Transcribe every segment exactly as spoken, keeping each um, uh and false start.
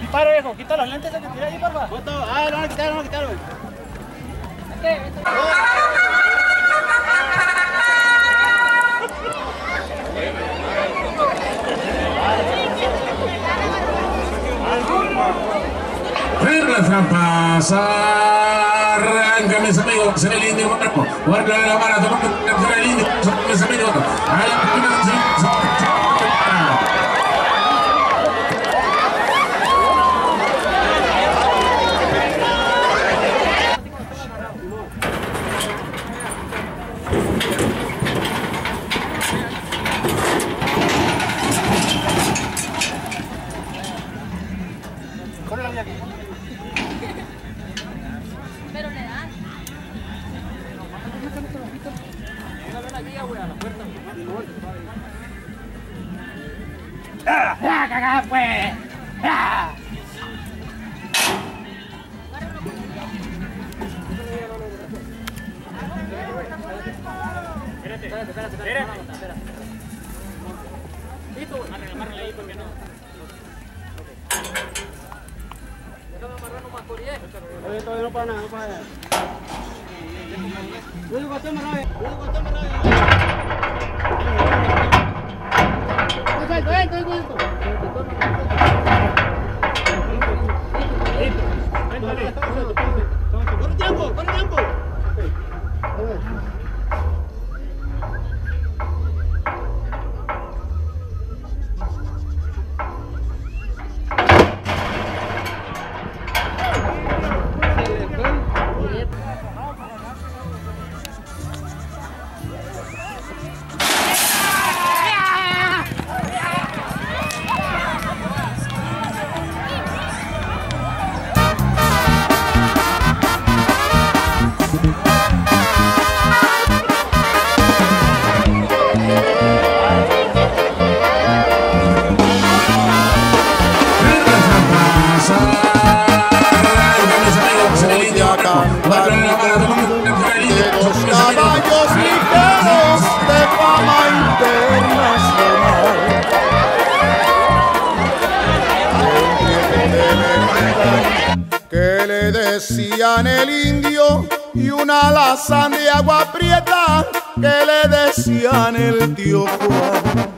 Paro, viejo, quita los lentes que te tiré ahí, porfa. Ah, no, no, quitaron, no, quitaron. Reglas trampas, arranca mis amigos en el indio, guarda la vara, toma el indio, mis amigos, a la primera. Pero le dan. ¡Ah! ¡Ah, cagada, pues! ¡Ah! Espérate, espérate, espérate, espérate. Listo, amárrale, amárrale ahí porque no. Déjame amarrar nomás por diez. Oye, todavía no para nada, no para nada. Yo digo, estoy amarrado. Yo digo, estoy amarrado. Suelto, esto, esto, esto. ¡Por tiempo! ¡Por tiempo! Decían el indio y una alazán de agua prieta que le decían el tío Juan.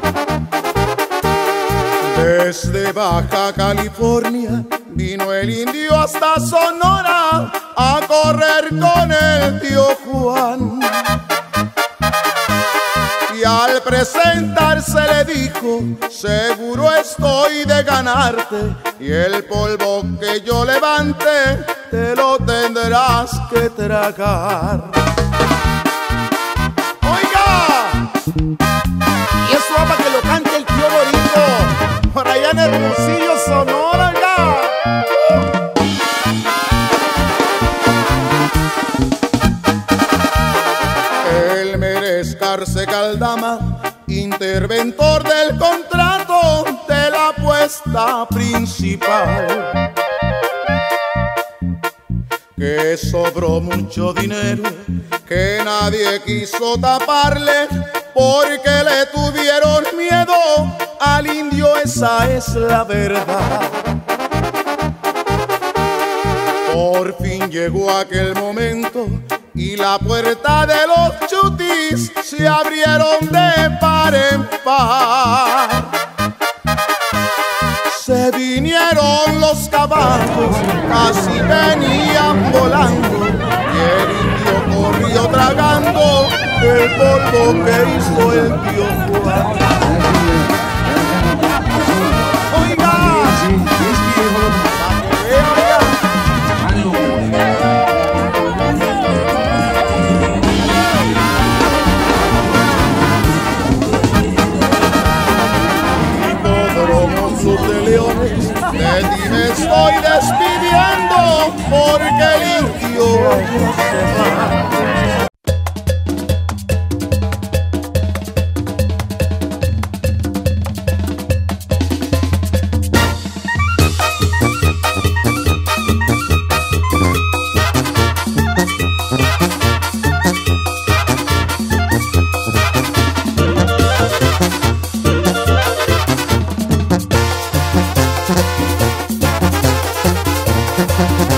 Desde Baja California vino el indio hasta Sonora a correr con el tío Juan. Y al presentarse le dijo: seguro estoy de ganarte, y el polvo que yo levante te lo tendrás que tragar. ¡Oiga! Y eso va para que lo cante el tío Borito, por allá en Hermosillo, Sonora, oiga. El Merezcarse Caldama, interventor del contrato de la apuesta principal, que sobró mucho dinero que nadie quiso taparle porque le tuvieron miedo al indio, esa es la verdad. Por fin llegó aquel momento y la puerta de los chutis se abrieron de par en par. Se vinieron los caballos, casi venían volando, y el indio corrió tragando el polvo que hizo el tío Juan. Oiga, de leones, de ti me estoy despidiendo porque el indio se va. Thank you.